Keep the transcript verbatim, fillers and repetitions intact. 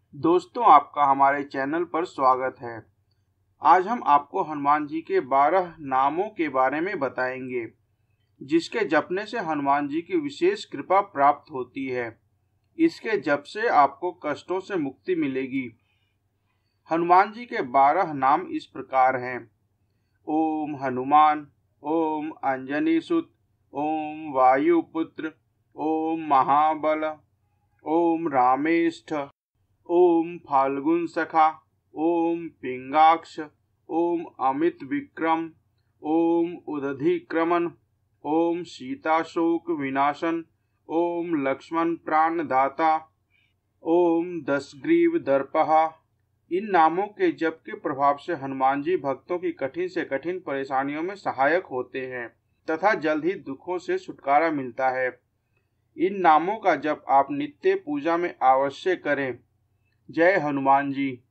दोस्तों, आपका हमारे चैनल पर स्वागत है। आज हम आपको हनुमान जी के बारह नामों के बारे में बताएंगे, जिसके जपने से हनुमान जी की विशेष कृपा प्राप्त होती है। इसके जप से आपको कष्टों से मुक्ति मिलेगी। हनुमान जी के बारह नाम इस प्रकार हैं: ओम हनुमान, ओम अंजनी सुत, ओम वायुपुत्र, ओम महाबल, ओम रामेष्ठ, ओम फाल्गुन सखा, ओम पिंगाक्ष, ओम अमित विक्रम, ओम उदधिक्रमन, ओम सीताशोक विनाशन, ओम लक्ष्मण प्राणदाता, ओम दशग्रीव दर्पहा। इन नामों के जप के प्रभाव से हनुमान जी भक्तों की कठिन से कठिन परेशानियों में सहायक होते हैं तथा जल्द ही दुखों से छुटकारा मिलता है। इन नामों का जप आप नित्य पूजा में अवश्य करें। जय हनुमान जी।